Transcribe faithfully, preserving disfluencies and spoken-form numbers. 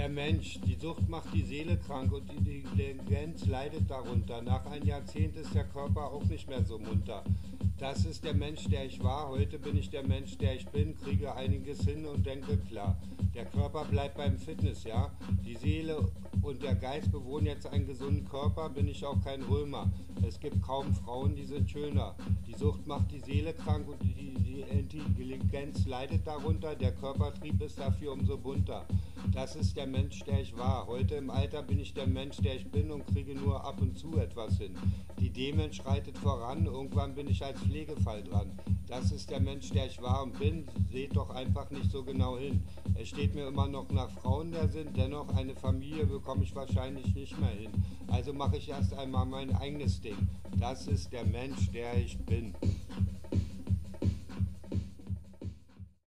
Der Mensch, die Sucht macht die Seele krank und die Intelligenz leidet darunter. Nach einem Jahrzehnt ist der Körper auch nicht mehr so munter. Das ist der Mensch, der ich war. Heute bin ich der Mensch, der ich bin, kriege einiges hin und denke klar. Der Körper bleibt beim Fitness, ja. Die Seele und der Geist bewohnen jetzt einen gesunden Körper, bin ich auch kein Römer. Es gibt kaum Frauen, die sind schöner. Die Sucht macht die Seele krank und die, die Intelligenz leidet darunter. Der Körpertrieb ist dafür umso bunter. Das ist der Mensch, der ich war. Heute im Alter bin ich der Mensch, der ich bin und kriege nur ab und zu etwas hin. Die Demenz schreitet voran, irgendwann bin ich als Pflegefall dran. Das ist der Mensch, der ich war und bin. Seht doch einfach nicht so genau hin. Es steht mir immer noch nach Frauen der Sinn, dennoch eine Familie bekomme ich wahrscheinlich nicht mehr hin. Also mache ich erst einmal mein eigenes Ding. Das ist der Mensch, der ich bin.